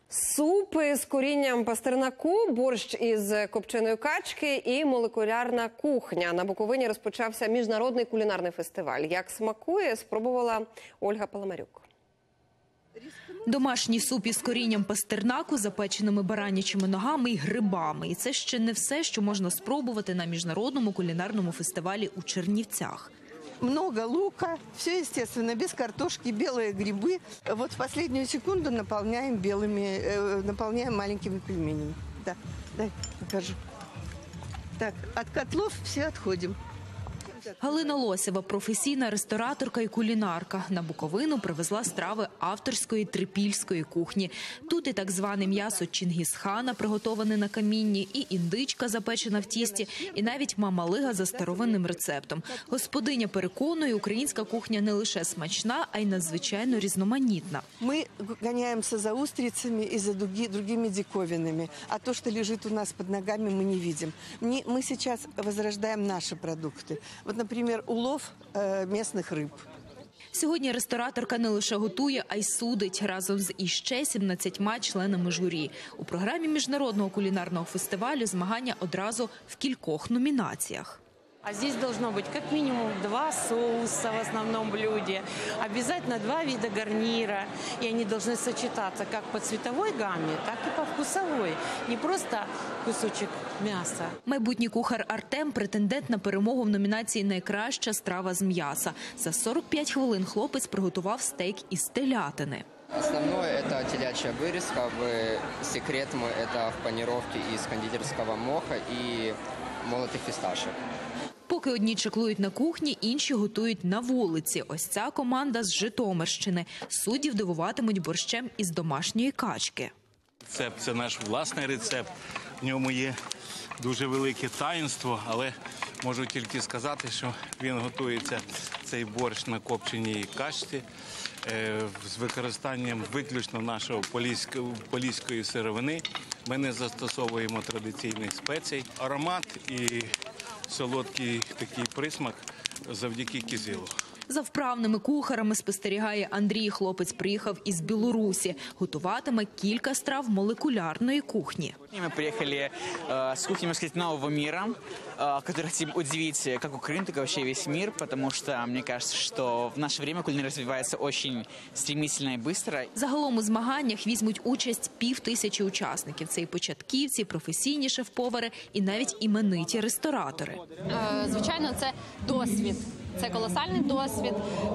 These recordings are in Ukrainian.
Супи з корінням пастернаку, борщ із копченої качки і молекулярна кухня. На Буковині розпочався міжнародний кулінарний фестиваль. Як смакує, спробувала Ольга Паламарюк. Домашній суп із корінням пастернаку, запеченими баранячими ногами і грибами. І це ще не все, що можна спробувати на міжнародному кулінарному фестивалі у Чернівцях. Много лука, все естественно, без картошки, белые грибы. Вот в последнюю секунду наполняем наполняем маленькими пельменями. Да, дай покажу. Так, от котлов все отходим. Галина Лосєва – професійна рестораторка і кулінарка. На Буковину привезла страви авторської трипільської кухні. Тут і так зване м'ясо Чингісхана, приготоване на камінні, і індичка, запечена в тісті, і навіть мамалига за старовинним рецептом. Господиня переконує, українська кухня не лише смачна, а й надзвичайно різноманітна. Мы гоняемся за устрицами и за другими диковинами. А то, что лежит у нас под ногами, мы не видим. Мы сейчас возрождаем наши продукты. Вот, например, улов местных рыб. Сьогодні рестораторка не лише готує, а й судить разом з іще 17 членами журі. У програмі міжнародного кулінарного фестивалю змагання одразу в кількох номінаціях. А здесь должно быть как минимум 2 соуса в основном блюде, обязательно 2 вида гарнира, и они должны сочетаться как по цветовой гамме, так и по вкусовой, не просто кусочек мяса. Майбутній кухар Артем – претендент на перемогу в номінації «Найкраща страва з м'яса». За 45 хвилин хлопець приготував стейк із телятини. Основное – это телячья вырезка. Секрет мой – это в панировке из кондитерского моха и молотых фисташек. Поки одні чеклують на кухні, інші готують на вулиці. Ось ця команда з Житомирщини. Суддів дивуватимуть борщем із домашньої качки. Це наш власний рецепт. В ньому є дуже велике таїнство, але можу тільки сказати, що він готується, цей борщ, на копченій качці з використанням виключно нашого поліської сировини. Ми не застосовуємо традиційних спецій. Аромат і солодкий такий присмак завдяки кизилу. За вправними кухарами спостерігає Андрій. Хлопець приїхав із Білорусі. Готуватиме кілька страв молекулярної кухні. Мы приехали с кухни, можно сказать, нового мира, который хотим удивить как Украину, так и вообще весь мир, потому что мне кажется, что в наше время кулинария развивается очень стремительно и быстро. Загалом у змаганнях візьмуть участь 5000 учасників. Це і початківці, і професійні шеф-повари, і навіть імениті ресторатори. Звичайно, це досвід. Це колосальний досвід.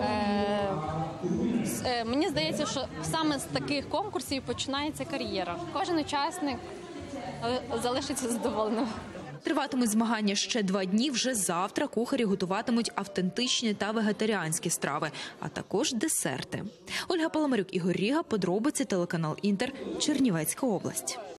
Мені здається, що саме з таких конкурсів починається кар'єра. Кожен учасник залишиться задоволеним. Триватимуть змагання ще 2 дні. Вже завтра кухарі готуватимуть автентичні та вегетаріанські страви, а також десерти. Ольга Паламарюк, Ігор Ріга, подробиці, телеканал Інтер, Чернівецька область.